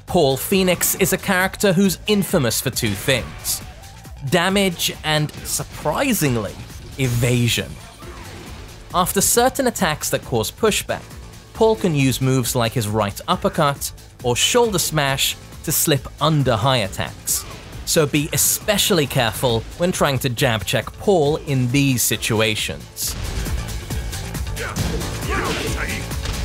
Paul Phoenix is a character who's infamous for two things: damage and, surprisingly, evasion. After certain attacks that cause pushback, Paul can use moves like his right uppercut or shoulder smash to slip under high attacks, so be especially careful when trying to jab check Paul in these situations.